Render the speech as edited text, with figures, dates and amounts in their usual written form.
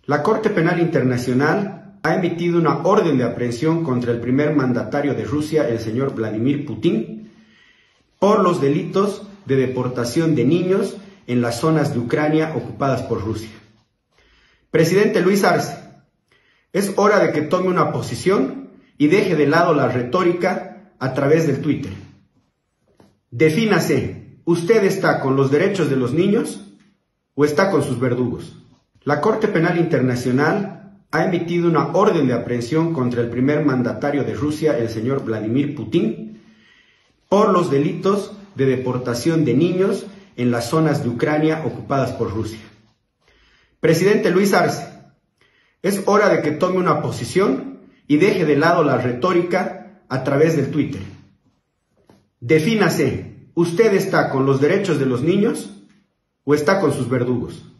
La Corte Penal Internacional ha emitido una orden de aprehensión contra el primer mandatario de Rusia, el señor Vladimir Putin, por los delitos de deportación de niños en las zonas de Ucrania ocupadas por Rusia. Presidente Luis Arce, es hora de que tome una posición y deje de lado la retórica a través del Twitter. Defínase, ¿usted está con los derechos de los niños o está con sus verdugos? La Corte Penal Internacional ha emitido una orden de aprehensión contra el primer mandatario de Rusia, el señor Vladimir Putin, por los delitos de deportación de niños en las zonas de Ucrania ocupadas por Rusia. Presidente Luis Arce, es hora de que tome una posición y deje de lado la retórica a través del Twitter. Defínase, ¿usted está con los derechos de los niños o está con sus verdugos?